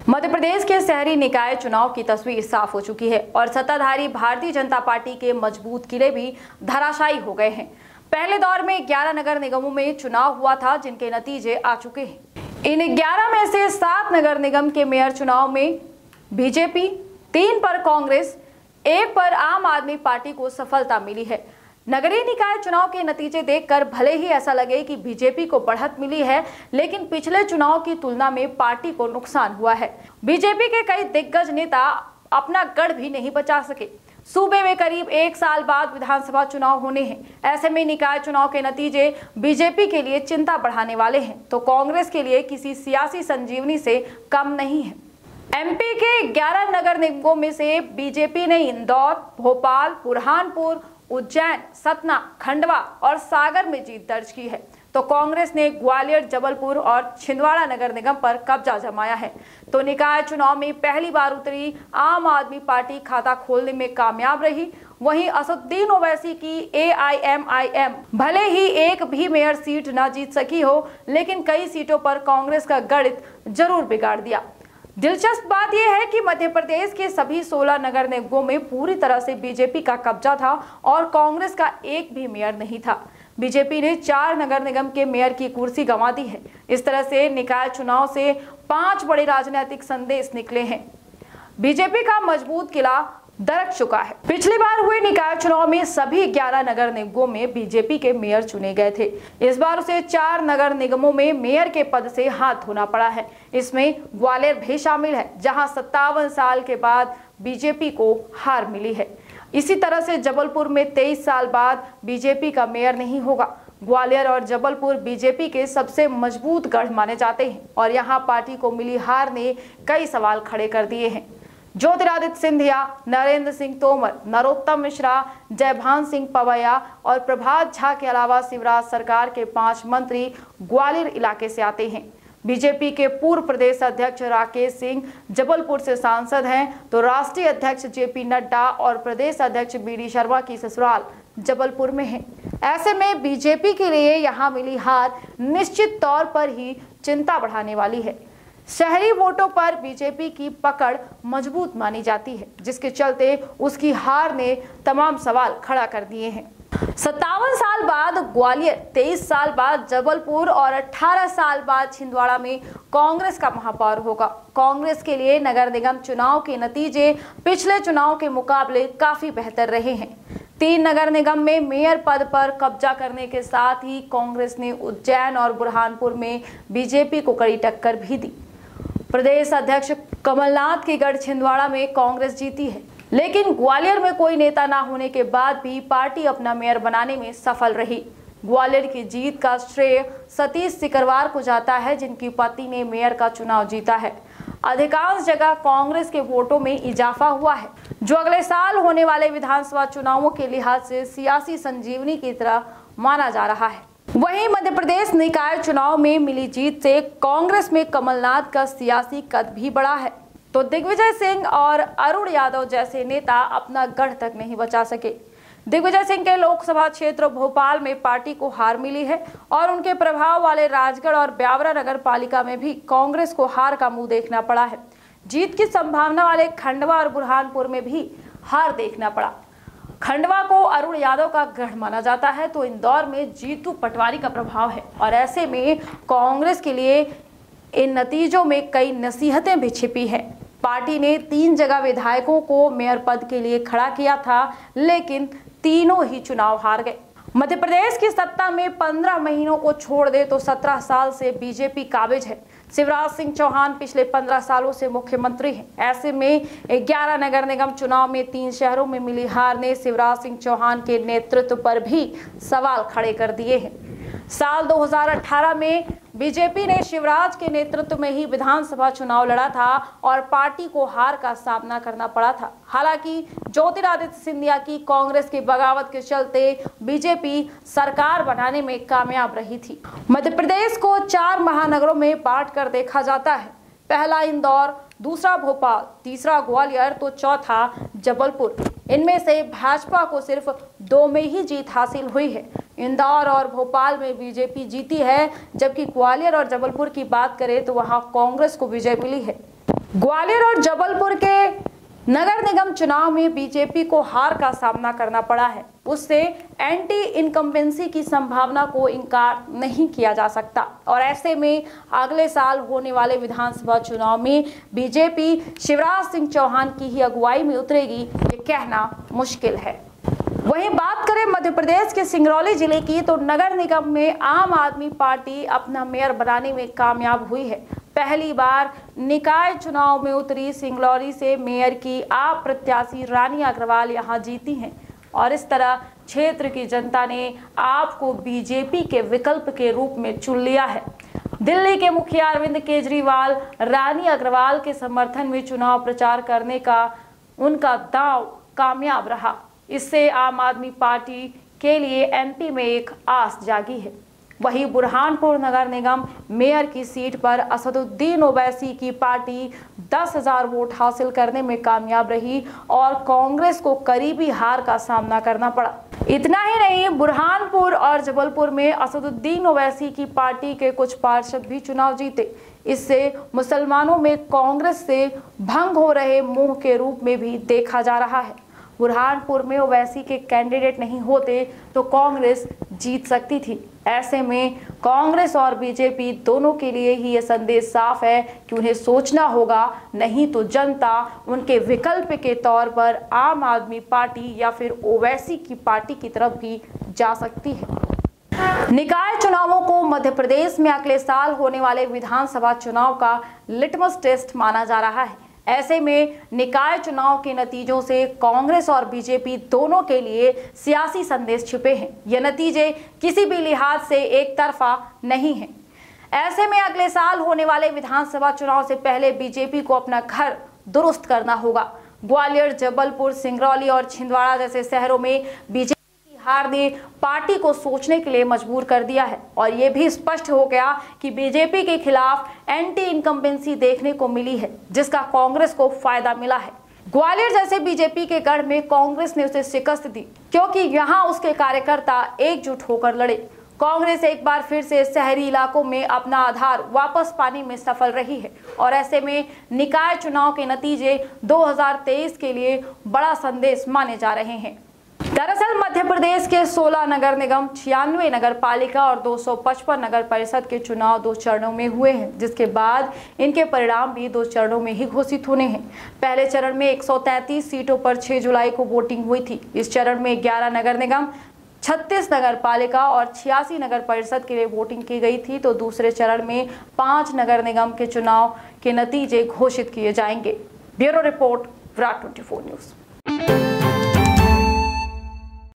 मध्य प्रदेश के शहरी निकाय चुनाव की तस्वीर साफ हो चुकी है और सत्ताधारी भारतीय जनता पार्टी के मजबूत किले भी धराशायी हो गए हैं। पहले दौर में 11 नगर निगमों में चुनाव हुआ था, जिनके नतीजे आ चुके हैं। इन 11 में से 7 नगर निगम के मेयर चुनाव में बीजेपी, 3 पर कांग्रेस, 1 पर आम आदमी पार्टी को सफलता मिली है। नगरीय निकाय चुनाव के नतीजे देखकर भले ही ऐसा लगे कि बीजेपी को बढ़त मिली है, लेकिन पिछले चुनाव की तुलना में पार्टी को नुकसान हुआ है। बीजेपी के कई दिग्गज नेता अपना गढ़ भी नहीं बचा सके। सूबे में करीब 1 साल बाद विधानसभा चुनाव होने हैं। ऐसे में निकाय चुनाव के नतीजे बीजेपी के लिए चिंता बढ़ाने वाले हैं, तो कांग्रेस के लिए किसी सियासी संजीवनी से कम नहीं है। एमपी के 11 नगर निगमों में से बीजेपी ने इंदौर, भोपाल, बुरहानपुर, उज्जैन, सतना, खंडवा और सागर में जीत दर्ज की है, तो कांग्रेस ने ग्वालियर, जबलपुर और छिंदवाड़ा नगर निगम पर कब्जा जमाया है। तो निकाय चुनाव में पहली बार उतरी आम आदमी पार्टी खाता खोलने में कामयाब रही। वहीं असदुद्दीन ओवैसी की AIMIM भले ही एक भी मेयर सीट न जीत सकी हो, लेकिन कई सीटों पर कांग्रेस का गणित जरूर बिगाड़ दिया। दिलचस्प बात यह है कि मध्य प्रदेश के सभी 16 नगर निगमों में पूरी तरह से बीजेपी का कब्जा था और कांग्रेस का एक भी मेयर नहीं था। बीजेपी ने 4 नगर निगम के मेयर की कुर्सी गंवा दी है। इस तरह से निकाय चुनाव से 5 बड़े राजनीतिक संदेश निकले हैं। बीजेपी का मजबूत किला दरक चुका है। पिछली बार हुए निकाय चुनाव में सभी 11 नगर निगमों में बीजेपी के मेयर चुने गए थे। इस बार उसे 4 नगर निगमों में मेयर के पद से हाथ धोना पड़ा है। इसमें ग्वालियर भी शामिल है, जहां 57 साल के बाद बीजेपी को हार मिली है। इसी तरह से जबलपुर में 23 साल बाद बीजेपी का मेयर नहीं होगा। ग्वालियर और जबलपुर बीजेपी के सबसे मजबूत गढ़ माने जाते हैं और यहाँ पार्टी को मिली हार ने कई सवाल खड़े कर दिए हैं। ज्योतिरादित्य सिंधिया, नरेंद्र सिंह तोमर, नरोत्तम मिश्रा, जयभान सिंह पवैया और प्रभात झा के अलावा शिवराज सरकार के 5 मंत्री ग्वालियर इलाके से आते हैं। बीजेपी के पूर्व प्रदेश अध्यक्ष राकेश सिंह जबलपुर से सांसद हैं, तो राष्ट्रीय अध्यक्ष JP नड्डा और प्रदेश अध्यक्ष BD शर्मा की ससुराल जबलपुर में है। ऐसे में बीजेपी के लिए यहाँ मिली हार निश्चित तौर पर ही चिंता बढ़ाने वाली है। शहरी वोटों पर बीजेपी की पकड़ मजबूत मानी जाती है, जिसके चलते उसकी हार ने तमाम सवाल खड़ा कर दिए हैं। 57 साल बाद ग्वालियर, 23 साल बाद जबलपुर और 18 साल बाद छिंदवाड़ा में कांग्रेस का महापौर होगा। कांग्रेस के लिए नगर निगम चुनाव के नतीजे पिछले चुनाव के मुकाबले काफी बेहतर रहे हैं। 3 नगर निगम में मेयर पद पर कब्जा करने के साथ ही कांग्रेस ने उज्जैन और बुरहानपुर में बीजेपी को कड़ी टक्कर भी दी। प्रदेश अध्यक्ष कमलनाथ के गढ़ छिंदवाड़ा में कांग्रेस जीती है, लेकिन ग्वालियर में कोई नेता ना होने के बाद भी पार्टी अपना मेयर बनाने में सफल रही। ग्वालियर की जीत का श्रेय सतीश सिकरवार को जाता है, जिनकी पत्नी ने मेयर का चुनाव जीता है। अधिकांश जगह कांग्रेस के वोटों में इजाफा हुआ है, जो अगले साल होने वाले विधानसभा चुनावों के लिहाज से सियासी संजीवनी की तरह माना जा रहा है। वहीं मध्य प्रदेश निकाय चुनाव में मिली जीत से कांग्रेस में कमलनाथ का सियासी कद भी बढ़ा है, तो दिग्विजय सिंह और अरुण यादव जैसे नेता अपना गढ़ तक नहीं बचा सके। दिग्विजय सिंह के लोकसभा क्षेत्र भोपाल में पार्टी को हार मिली है और उनके प्रभाव वाले राजगढ़ और ब्यावरा नगर पालिका में भी कांग्रेस को हार का मुंह देखना पड़ा है। जीत की संभावना वाले खंडवा और बुरहानपुर में भी हार देखना पड़ा। खंडवा को अरुण यादव का गढ़ माना जाता है, तो इंदौर में जीतू पटवारी का प्रभाव है और ऐसे में कांग्रेस के लिए इन नतीजों में कई नसीहतें भी छिपी हैं। पार्टी ने 3 जगह विधायकों को मेयर पद के लिए खड़ा किया था, लेकिन तीनों ही चुनाव हार गए। मध्य प्रदेश की सत्ता में 15 महीनों को छोड़ दे तो 17 साल से बीजेपी काबिज है। शिवराज सिंह चौहान पिछले 15 सालों से मुख्यमंत्री हैं। ऐसे में 11 नगर निगम चुनाव में 3 शहरों में मिली हार ने शिवराज सिंह चौहान के नेतृत्व पर भी सवाल खड़े कर दिए हैं। साल 2018 में बीजेपी ने शिवराज के नेतृत्व में ही विधानसभा चुनाव लड़ा था और पार्टी को हार का सामना करना पड़ा था। हालांकि ज्योतिरादित्य सिंधिया की कांग्रेस की बगावत के चलते बीजेपी सरकार बनाने में कामयाब रही थी। मध्य प्रदेश को 4 महानगरों में बांट कर देखा जाता है। पहला इंदौर, दूसरा भोपाल, तीसरा ग्वालियर तो चौथा जबलपुर। इनमें से भाजपा को सिर्फ 2 में ही जीत हासिल हुई है। इंदौर और भोपाल में बीजेपी जीती है, जबकि ग्वालियर और जबलपुर की बात करें तो वहां कांग्रेस को विजय मिली है। ग्वालियर और जबलपुर के नगर निगम चुनाव में बीजेपी को हार का सामना करना पड़ा है। उससे एंटी इनकम्बेंसी की संभावना को इनकार नहीं किया जा सकता और ऐसे में अगले साल होने वाले विधानसभा चुनाव में बीजेपी शिवराज सिंह चौहान की ही अगुवाई में उतरेगी, ये कहना मुश्किल है। वहीं बात करें मध्य प्रदेश के सिंगरौली जिले की, तो नगर निगम में आम आदमी पार्टी अपना मेयर बनाने में कामयाब हुई है। पहली बार निकाय चुनाव में उतरी सिंगरौली से मेयर की आप प्रत्याशी रानी अग्रवाल यहां जीती हैं और इस तरह क्षेत्र की जनता ने आपको बीजेपी के विकल्प के रूप में चुन लिया है। दिल्ली के मुखिया अरविंद केजरीवाल रानी अग्रवाल के समर्थन में चुनाव प्रचार करने का उनका दांव कामयाब रहा। इससे आम आदमी पार्टी के लिए एमपी में एक आस जागी है। वहीं बुरहानपुर नगर निगम मेयर की सीट पर असदुद्दीन ओवैसी की पार्टी 10,000 वोट हासिल करने में कामयाब रही और कांग्रेस को करीबी हार का सामना करना पड़ा। इतना ही नहीं, बुरहानपुर और जबलपुर में असदुद्दीन ओवैसी की पार्टी के कुछ पार्षद भी चुनाव जीते। इससे मुसलमानों में कांग्रेस से भंग हो रहे मोह के रूप में भी देखा जा रहा है। बुरहानपुर में ओवैसी के कैंडिडेट नहीं होते तो कांग्रेस जीत सकती थी। ऐसे में कांग्रेस और बीजेपी दोनों के लिए ही यह संदेश साफ है कि उन्हें सोचना होगा, नहीं तो जनता उनके विकल्प के तौर पर आम आदमी पार्टी या फिर ओवैसी की पार्टी की तरफ भी जा सकती है। निकाय चुनावों को मध्य प्रदेश में अगले साल होने वाले विधानसभा चुनाव का लिटमस टेस्ट माना जा रहा है। ऐसे में निकाय चुनाव के नतीजों से कांग्रेस और बीजेपी दोनों के लिए सियासी संदेश छिपे हैं। ये नतीजे किसी भी लिहाज से एक तरफा नहीं हैं। ऐसे में अगले साल होने वाले विधानसभा चुनाव से पहले बीजेपी को अपना घर दुरुस्त करना होगा। ग्वालियर, जबलपुर, सिंगरौली और छिंदवाड़ा जैसे शहरों में बीजेपी हार ने पार्टी को सोचने के लिए मजबूर कर दिया है और ये भी स्पष्ट हो गया कि बीजेपी के खिलाफ एंटी इनकम्बेंसी देखने को मिली है, जिसका कांग्रेस को फायदा मिला है। ग्वालियर जैसे बीजेपी के गढ़ में कांग्रेस ने उसे शिकस्त दी क्योंकि यहां उसके कार्यकर्ता एकजुट होकर लड़े। कांग्रेस एक बार फिर से शहरी इलाकों में अपना आधार वापस पाने में सफल रही है और ऐसे में निकाय चुनाव के नतीजे 2023 के लिए बड़ा संदेश माने जा रहे हैं। दरअसल मध्य प्रदेश के 16 नगर निगम, 96 नगर पालिका और 255 नगर परिषद के चुनाव 2 चरणों में हुए हैं, जिसके बाद इनके परिणाम भी 2 चरणों में ही घोषित होने हैं। पहले चरण में 133 सीटों पर 6 जुलाई को वोटिंग हुई थी। इस चरण में 11 नगर निगम, 36 नगर पालिका और 86 नगर परिषद के लिए वोटिंग की गई थी, तो दूसरे चरण में 5 नगर निगम के चुनाव के नतीजे घोषित किए जाएंगे। Bureau report, Virat 24 news.